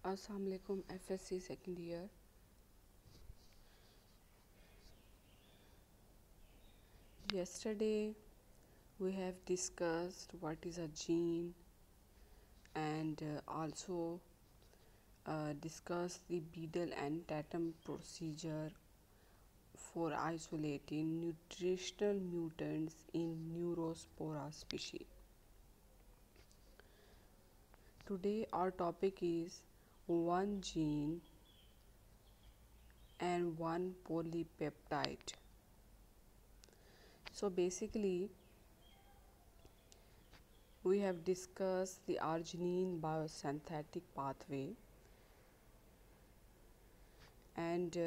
Assalamu alaikum, FSC second year. Yesterday we have discussed what is a gene and also discussed the Beadle and Tatum procedure for isolating nutritional mutants in Neurospora species. Today our topic is one gene and one polypeptide. So basically we have discussed the arginine biosynthetic pathway, and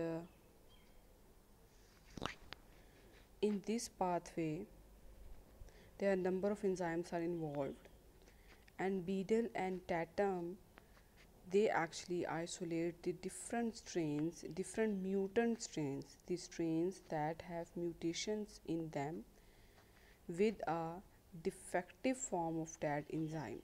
in this pathway there are a number of enzymes are involved, and Beadle and Tatum, they actually isolate the different strains, different mutant strains, the strains that have mutations in them with a defective form of that enzyme.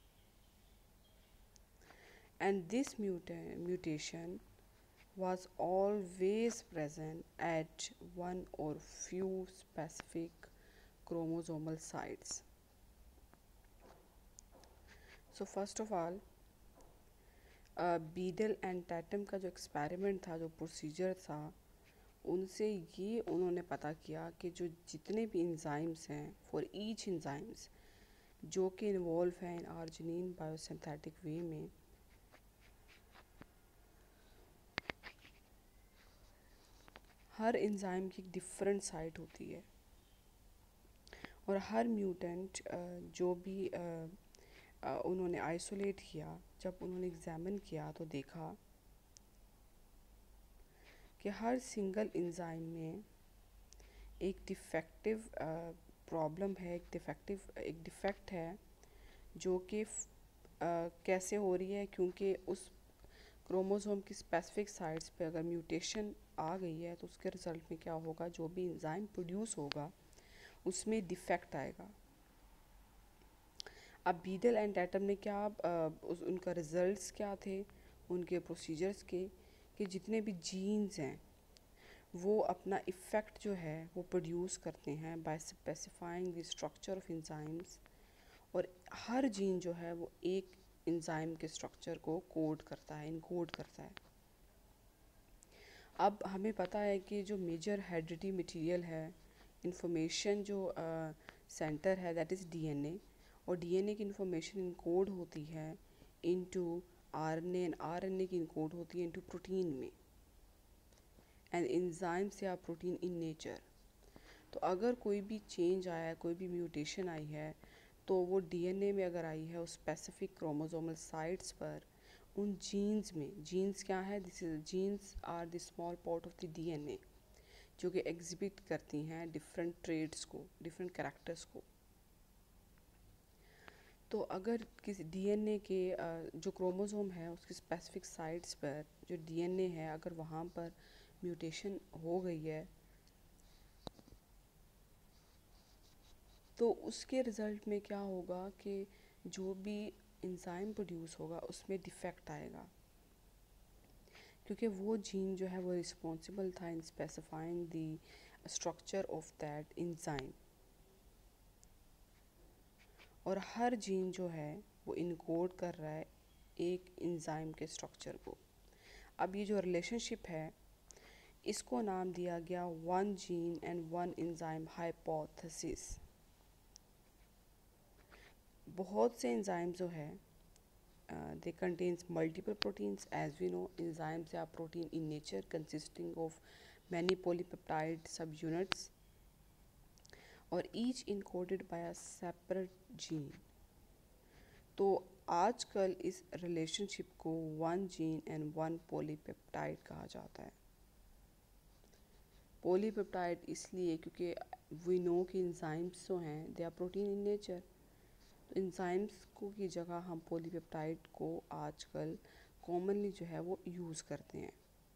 And this mutation was always present at one or few specific chromosomal sites. So first of all, Beadle and Tatum का जो experiment था, जो procedure था, उनसे ये उन्होंने पता किया कि जो जितने भी इंजाइम्स हैं फॉर ईच इंजाइम्स जो कि इन्वॉल्व हैं इन आर्जिनिन बायोसिंथेटिक वे में, हर इंजाइम की एक डिफरेंट साइट होती है और हर म्यूटेंट जो भी उन्होंने आइसोलेट किया, जब उन्होंने एग्जामिन किया तो देखा कि हर सिंगल इंजाइम में एक डिफेक्टिव प्रॉब्लम है, एक डिफेक्ट है जो कि कैसे हो रही है, क्योंकि उस क्रोमोसोम की स्पेसिफिक साइट्स पे अगर म्यूटेशन आ गई है तो उसके रिजल्ट में क्या होगा, जो भी इंजाइम प्रोड्यूस होगा उसमें डिफेक्ट आएगा। अब बीडल एंड टैटम ने क्या उनका रिजल्ट्स क्या थे उनके प्रोसीजर्स के, कि जितने भी जीन्स हैं वो अपना इफ़ेक्ट जो है वो प्रोड्यूस करते हैं by specifying the structure of enzymes, और हर जीन जो है वो एक इंजाइम के स्ट्रक्चर को कोड करता है, इनकोड करता है। अब हमें पता है कि जो मेजर हेरिडिटी मटेरियल है, इंफॉर्मेशन जो सेंटर है, दैट इज़ डीएनए, और डीएनए की इंफॉर्मेशन इनकोड होती है इनटू आरएनए, एंड आरएनए की इनकोड होती है इनटू प्रोटीन में, एंड एंजाइम्स या प्रोटीन इन नेचर। तो अगर कोई भी चेंज आया है, कोई भी म्यूटेशन आई है, तो वो डीएनए में अगर आई है उस स्पेसिफिक क्रोमोसोमल साइट्स पर, उन जीन्स में, जीन्स क्या है, this is genes are the small part of the DNA जो कि एग्जिबिट करती हैं डिफरेंट ट्रेड्स को, डिफरेंट कैरेक्टर्स को। तो अगर किसी डीएनए के जो क्रोमोसोम है उसकी स्पेसिफिक साइट्स पर जो डीएनए है, अगर वहाँ पर म्यूटेशन हो गई है तो उसके रिज़ल्ट में क्या होगा कि जो भी इंजाइम प्रोड्यूस होगा उसमें डिफेक्ट आएगा, क्योंकि वो जीन जो है वो रिस्पॉन्सिबल था in specifying the structure of that enzyme, और हर जीन जो है वो इनकोड कर रहा है एक इंजाइम के स्ट्रक्चर को। अब ये जो रिलेशनशिप है इसको नाम दिया गया one gene and one enzyme hypothesis. बहुत से इंजाइम जो है they contains multiple proteins. As we know, enzymes are protein in nature consisting of many polypeptide subunits और each encoded by a separate gene. तो आजकल इस रिलेशनशिप को one gene and one polypeptide कहा जाता है। पॉलीपेप्टाइड इसलिए क्योंकि वी नो कि इंजाइम्स जो हैं they are protein in nature, तो इंजाइम्स को की जगह हम पॉलीपेप्टाइड को आजकल कॉमनली जो है वो यूज़ करते हैं।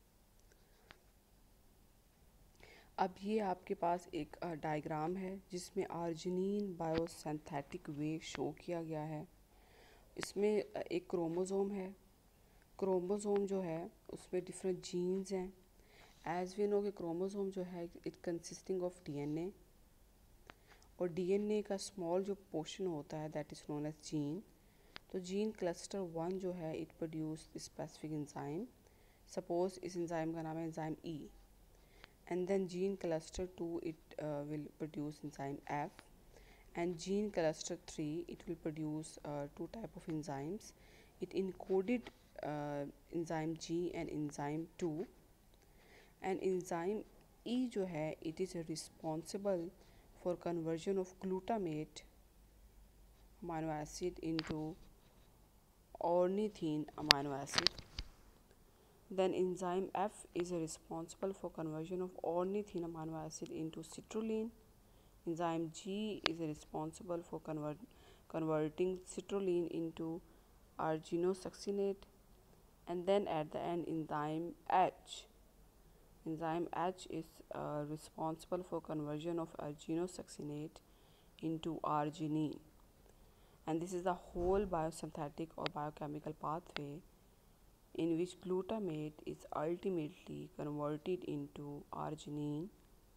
अब ये आपके पास एक डायग्राम है जिसमें आर्जिनिन बायोसिंथेटिक वे शो किया गया है। इसमें एक क्रोमोसोम है क्रोमोसोम जो है उसमें डिफरेंट जीन्स हैं। एज वी नो कि क्रोमोसोम जो है इट कंसिस्टिंग ऑफ डीएनए, और डीएनए का स्मॉल जो पोर्शन होता है that is known as gene. तो जीन क्लस्टर 1 जो है it produce specific enzyme, suppose इस एंजाइम का नाम है enzyme E, and then gene cluster 2 it will produce enzyme F, and gene cluster 3 it will produce two type of enzymes. It encoded enzyme G and enzyme 2, and enzyme E जो है it is responsible for conversion of glutamate amino acid into ornithine amino acid. Then enzyme F is responsible for conversion of ornithine amino acid into citrulline. Enzyme G is responsible for converting citrulline into arginosuccinate, and then at the end enzyme H. Enzyme H is responsible for conversion of arginosuccinate into arginine, and this is the whole biosynthetic or biochemical pathway in which glutamate is ultimately converted into arginine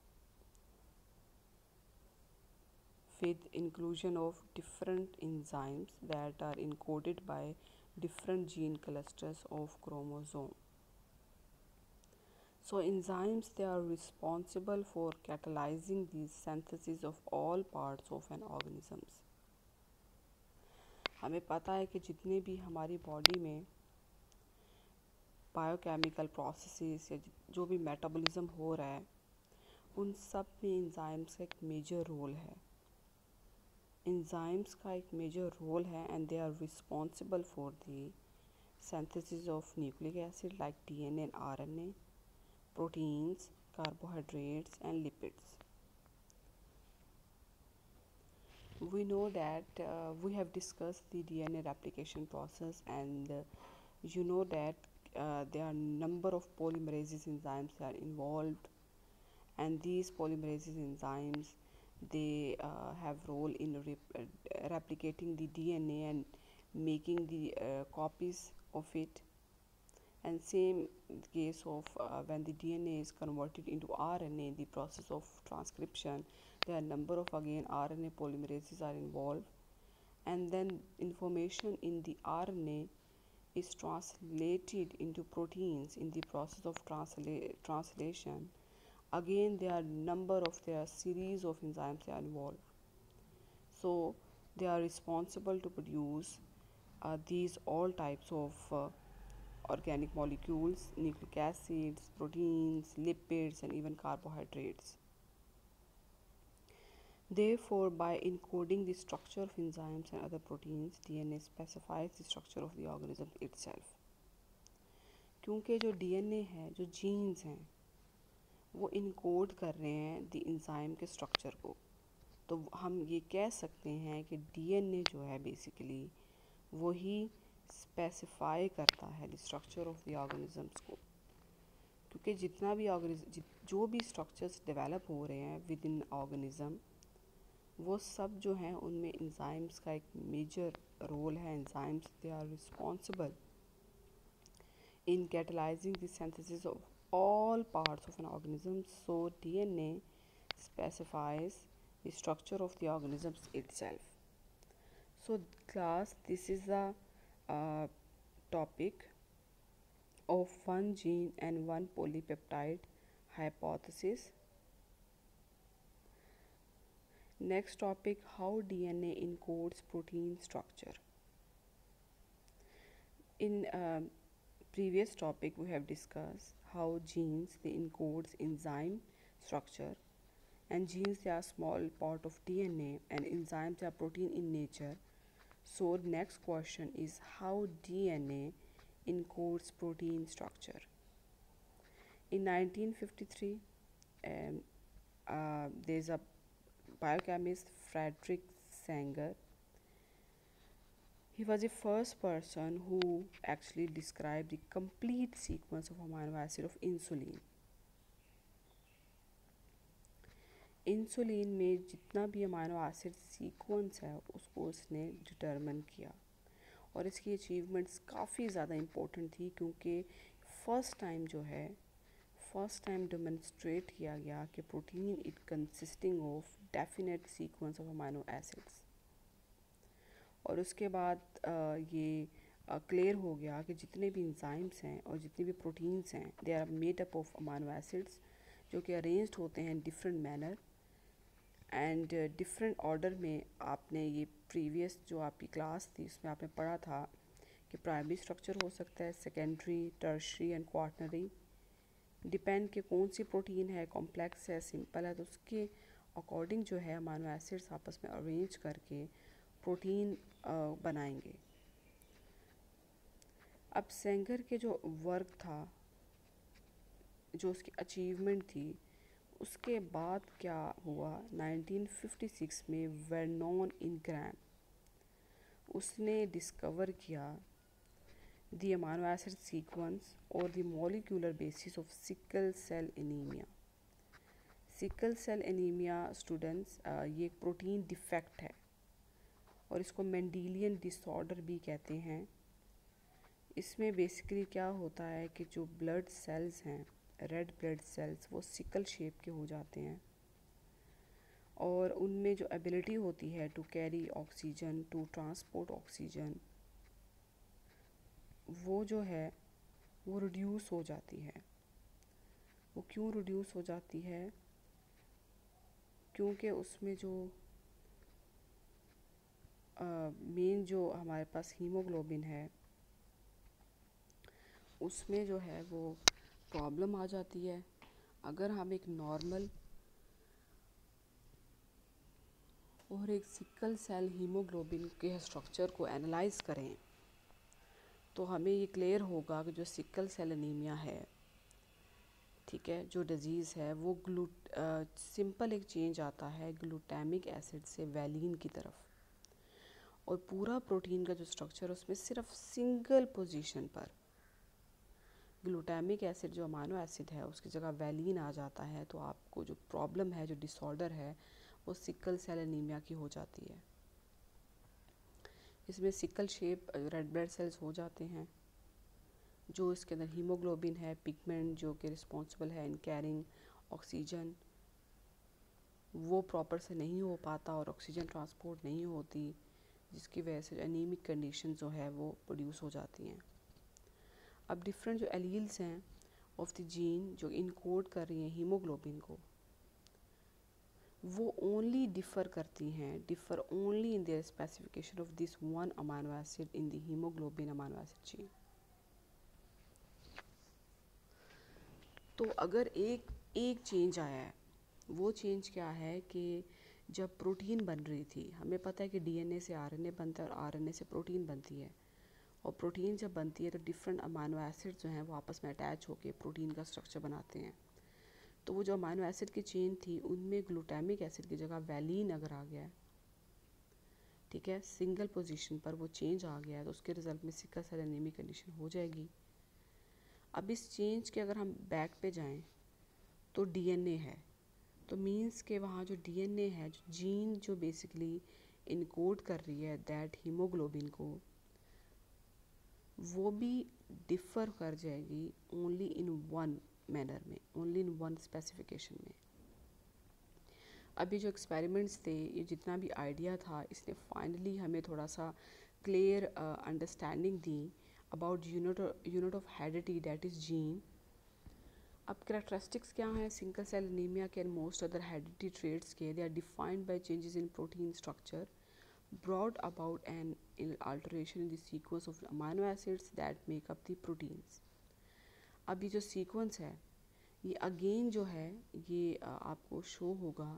with inclusion of different enzymes that are encoded by different gene clusters of chromosome. So enzymes, they are responsible for catalyzing the synthesis of all parts of an organisms. हमें पता है कि जितने भी हमारी body में biochemical processes या जो भी मेटाबॉलिज्म हो रहा है उन सब में एंजाइम्स का एक मेजर रोल है। एंजाइम्स का एक मेजर रोल है and they are responsible for the synthesis of nucleic acid like DNA and RNA, proteins, carbohydrates and lipids. We know that we have discussed the DNA replication process, and you know that there are number of polymerases enzymes that are involved, and these polymerases enzymes they have role in replicating the DNA and making the copies of it. And same case of when the DNA is converted into RNA, the process of transcription, there are number of again RNA polymerases are involved, and then information in the RNA is translated into proteins in the process of translation. Again there are series of enzymes that are involved, so they are responsible to produce these all types of organic molecules, nucleic acids, proteins, lipids and even carbohydrates. Therefore, by encoding the structure of enzymes and other proteins, DNA specifies the structure of the organism itself. क्योंकि जो DNA है, जो genes हैं, वो encode कर रहे हैं the enzyme के स्ट्रक्चर को, तो हम ये कह सकते हैं कि डीएनए जो है बेसिकली वही स्पेसिफाई करता है the structure of the organisms को, क्योंकि जितना भी जो भी स्ट्रक्चर्स डेवलप हो रहे हैं विद इन ऑर्गेनिज्म वो सब जो हैं उनमें एंजाइम्स का एक मेजर रोल है। Enzymes they are responsible in catalyzing the synthesis of all parts of an organism. So DNA specifies the structure of the organisms itself. So class, this is the topic of one gene and one polypeptide hypothesis. Next topic, how DNA encodes protein structure. In previous topic we have discussed how genes they encodes enzyme structure, and genes they are small part of DNA and enzymes are protein in nature. So next question is how DNA encodes protein structure. In 1953 there's a biochemist Frederick Sanger. He was the first person who actually described the complete sequence of amino acid of insulin. Insulin में जितना भी amino acid sequence है उसको उसने determine किया, और इसकी achievements काफ़ी ज़्यादा इम्पोर्टेंट थी, क्योंकि फर्स्ट टाइम डेमोन्स्ट्रेट किया गया कि protein it consisting of definite sequence of amino acids. और उसके बाद ये क्लियर हो गया कि जितने भी इंजाइम्स हैं और जितने भी प्रोटीन्स हैं, they are made up of amino acids, जो कि अरेंज्ड होते हैं different manner and different order में। आपने ये प्रीवियस जो आपकी क्लास थी उसमें आपने पढ़ा था कि प्राइमरी स्ट्रक्चर हो सकता है, secondary, tertiary and quaternary, depend कि कौन सी प्रोटीन है, कॉम्प्लेक्स है, सिंपल है, तो उसके अकॉर्डिंग जो है अमाइनो एसिड्स आपस में अरेंज करके प्रोटीन बनाएंगे। अब सेंगर के जो वर्क था, जो उसकी अचीवमेंट थी, उसके बाद क्या हुआ, 1956 में वर्नोन इंग्रैम उसने डिस्कवर किया द अमाइनो एसिड सीक्वेंस और the molecular basis of sickle cell anaemia. Sickle cell anaemia students ये एक प्रोटीन डिफेक्ट है और इसको मेंडेलियन डिसऑर्डर भी कहते हैं। इसमें बेसिकली क्या होता है कि जो ब्लड सेल्स हैं, रेड ब्लड सेल्स, वो सिकल शेप के हो जाते हैं और उनमें जो एबिलिटी होती है to carry oxygen, to transport oxygen, वो जो है वो रिड्यूस हो जाती है। वो क्यों रिड्यूस हो जाती है? क्योंकि उसमें जो मेन जो हमारे पास हीमोग्लोबिन है, उसमें जो है वो प्रॉब्लम आ जाती है। अगर हम एक नॉर्मल और एक सिकल सेल हीमोग्लोबिन के स्ट्रक्चर को एनालाइज करें तो हमें ये क्लियर होगा कि जो सिकल सेल एनीमिया है, ठीक है, जो डिजीज़ है, वो सिंपल एक चेंज आता है ग्लूटामिक एसिड से वैलीन की तरफ, और पूरा प्रोटीन का जो स्ट्रक्चर उसमें सिर्फ सिंगल पोजीशन पर ग्लूटामिक एसिड जो अमाइनो एसिड है उसकी जगह वैलीन आ जाता है। तो आपको जो प्रॉब्लम है, जो डिसऑर्डर है, वो सिकल सेल एनीमिया की हो जाती है। इसमें sickle shape red blood cells हो जाते हैं, जो इसके अंदर हीमोग्लोबिन है, पिगमेंट जो कि रिस्पॉन्सिबल है इन कैरिंग ऑक्सीजन, वो प्रॉपर से नहीं हो पाता और ऑक्सीजन ट्रांसपोर्ट नहीं होती, जिसकी वजह से एनीमिक कंडीशन जो है वो प्रोड्यूस हो जाती हैं। अब डिफरेंट जो एलील्स हैं ऑफ द जीन जो इनकोड कर रही हैं हीमोग्लोबिन को, वो only differ only in their specification of this one amino acid in the haemoglobin amino acid chain. तो अगर एक चेंज आया है, वो चेंज क्या है कि जब प्रोटीन बन रही थी, हमें पता है कि डीएनए से आरएनए बनता है और आरएनए से प्रोटीन बनती है, और प्रोटीन जब बनती है तो डिफरेंट अमाइनो एसिड जो हैं वो आपस में अटैच होकर प्रोटीन का स्ट्रक्चर बनाते हैं। तो वो जो अमाइनो एसिड की चेन थी उनमें ग्लूटामिक एसिड की जगह वैलीन अगर आ गया है, ठीक है, सिंगल पोजीशन पर वो चेंज आ गया है, तो उसके रिजल्ट में सिकल सेल एनीमिक कंडीशन हो जाएगी। अब इस चेंज के अगर हम बैक पे जाएं तो डीएनए है, तो मींस के वहाँ जो डीएनए है, जो जीन जो बेसिकली इनकोड कर रही है दैट हीमोग्लोबिन को, वो भी डिफ़र कर जाएगी ओनली इन वन मैनर में, ओनली इन वन स्पेसिफिकेशन में। अभी जो एक्सपेरिमेंट्स थे, ये जितना भी आइडिया था, इसने फाइनली हमें थोड़ा सा क्लियर अंडरस्टैंडिंग दी about unit of heredity that is gene. अब कैरेक्टरिस्टिक्स क्या हैं सिंगल सेल एनीमिया के and most other heredity traits के? They are defined by changes in protein structure brought about an alteration in the sequence of amino acids that make up the proteins। अब ये जो sequence है, ये again जो है ये आपको शो होगा।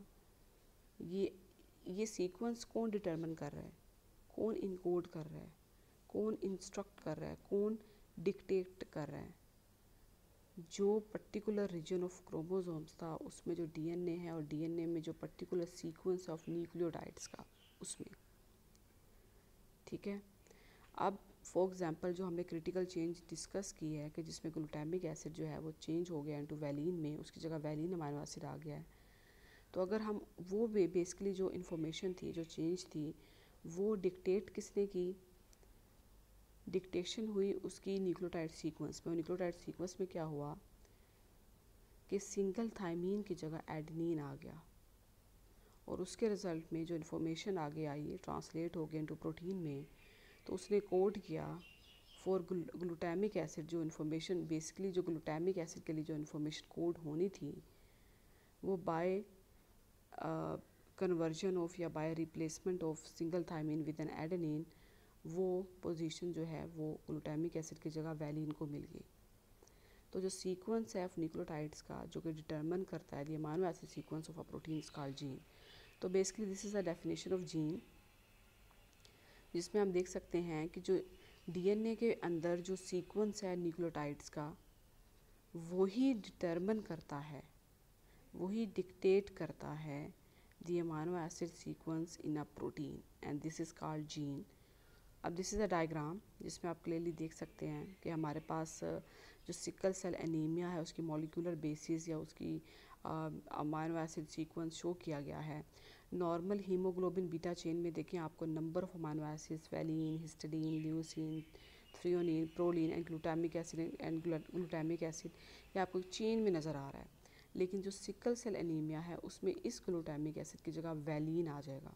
ये सीक्वेंस कौन डिटरमिन कर रहा है, कौन इनकोड कर रहा है, कौन इंस्ट्रक्ट कर रहा है, कौन डिक्टेट कर रहा है? जो पर्टिकुलर रीजन ऑफ क्रोमोसोम्स था उसमें जो डीएनए है, और डीएनए में जो पर्टिकुलर सीक्वेंस ऑफ न्यूक्लियोटाइड्स का, उसमें, ठीक है। अब फॉर एग्जांपल जो हमने क्रिटिकल चेंज डिस्कस की है कि जिसमें ग्लूटामिक एसिड जो है वो चेंज हो गया इनटू वैलीन में, उसकी जगह वैलीन अमाइनो एसिड आ गया है। तो अगर हम वो बेसिकली जो इन्फॉर्मेशन थी, जो चेंज थी, वो डिक्टेट किसने की? डिक्टेशन हुई उसकी न्यूक्लियोटाइड सीक्वेंस में, और न्यूक्लियोटाइड सीक्वेंस में क्या हुआ कि सिंगल थायमीन की जगह एडेनिन आ गया, और उसके रिज़ल्ट में जो इन्फॉर्मेशन आगे आई ट्रांसलेट हो गया इनटू प्रोटीन में, तो उसने कोड किया फॉर ग्लूटामिक एसिड। जो इन्फॉर्मेशन बेसिकली जो ग्लूटामिक एसिड के लिए जो इन्फॉर्मेशन कोड होनी थी वो बाय कन्वर्जन ऑफ या by replacement of single thymine with an adenine, वो पोजीशन जो है वो ग्लूटामिक एसिड की जगह वैलिन को मिल गई। तो जो सीक्वेंस है न्यूक्लियोटाइड्स का जो कि डिटरमिन करता है the amino acid sequence of a protein called gene. तो basically this is the definition of gene, जिसमें हम देख सकते हैं कि जो डीएनए के अंदर जो सीक्वेंस है न्यूक्लियोटाइड्स का वही डिटरमिन करता है, वही डिक्टेट करता है the amino acid sequence in a protein, and this is called gene. अब दिस इज़ अ डायग्राम जिसमें आप क्लियरली देख सकते हैं कि हमारे पास जो सिकल सेल एनीमिया है उसकी मॉलिक्यूलर बेसिस या उसकी अमीनो एसिड सीक्वेंस शो किया गया है। नॉर्मल हीमोग्लोबिन बीटा चेन में देखें आपको number of amino acids valine, histidine, leucine, threonine, proline and glutamic acid ये आपको चेन में नज़र आ रहा है। लेकिन जो सिकल सेल एनीमिया है उसमें इस ग्लूटामिक एसिड की जगह वैलिन आ जाएगा,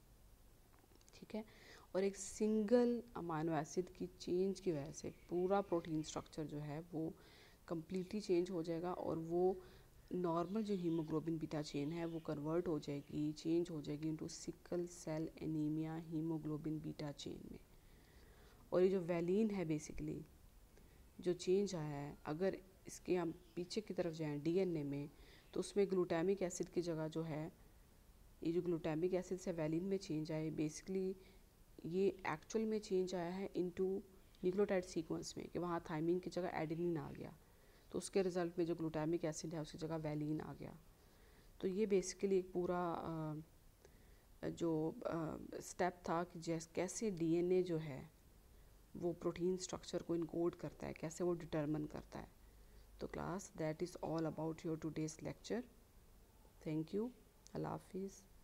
ठीक है। और एक सिंगल अमीनो एसिड की चेंज की वजह से पूरा प्रोटीन स्ट्रक्चर जो है वो कम्प्लीटली चेंज हो जाएगा, और वो नॉर्मल जो हीमोग्लोबिन बीटा चेन है वो कन्वर्ट हो जाएगी, चेंज हो जाएगी into sickle cell anaemia haemoglobin beta chain में। और ये जो वैलिन है बेसिकली जो चेंज आया है, अगर इसके हम पीछे की तरफ जाएं डीएनए में, तो उसमें ग्लूटामिक एसिड की जगह जो है ये जो ग्लूटामिक एसिड से वैलिन में चेंज आए, बेसिकली ये एक्चुअल में चेंज आया है इनटू न्यूक्लियोटाइड सीक्वेंस में, कि वहाँ थायमीन की जगह एडेनिन आ गया, तो उसके रिजल्ट में जो ग्लूटामिक एसिड है उसकी जगह वैलिन आ गया। तो ये बेसिकली एक पूरा जो स्टेप था कि कैसे डीएनए जो है वो प्रोटीन स्ट्रक्चर को इनकोड करता है, कैसे वो डिटरमिन करता है। तो class that is all about your today's lecture. Thank you, अल्लाह हाफिज़।